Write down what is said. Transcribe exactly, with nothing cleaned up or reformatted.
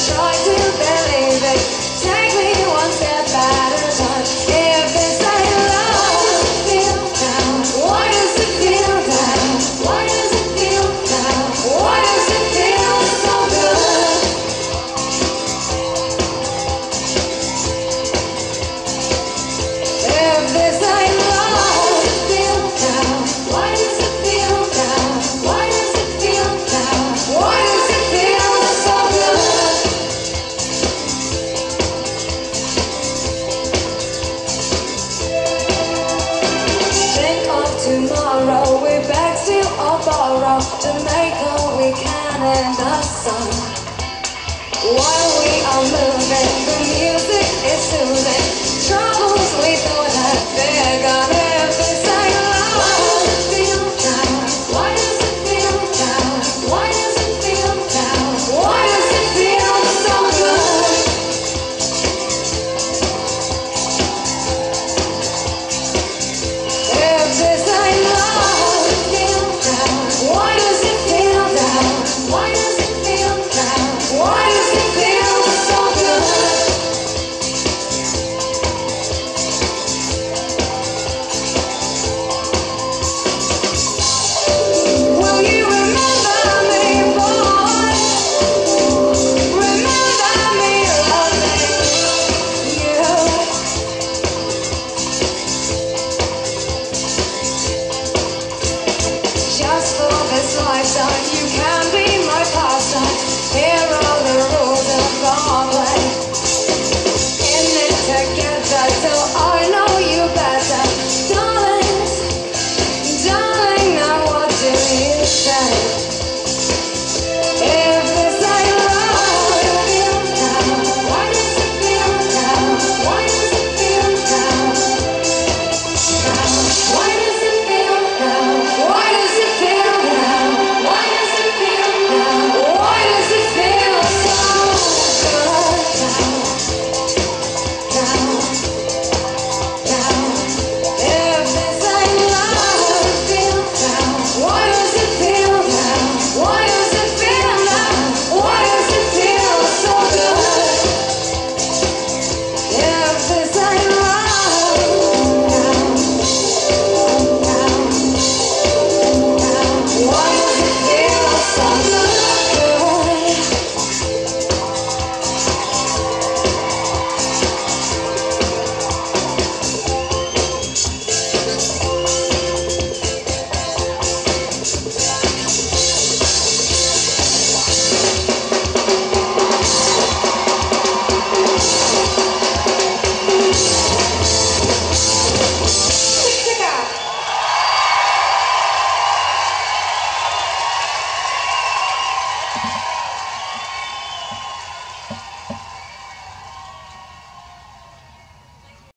try to believe it. Take me one step at a time. If this ain't love, feel down. Why does it feel down? Why does it feel down? Why does it feel so good? If this ain't love, feel down. Why does it feel down? Why does it feel down? Why does it feel so good? Think of tomorrow, we beg, steal or borrow to make all we can in the sun. While we are moving, the music is soothing.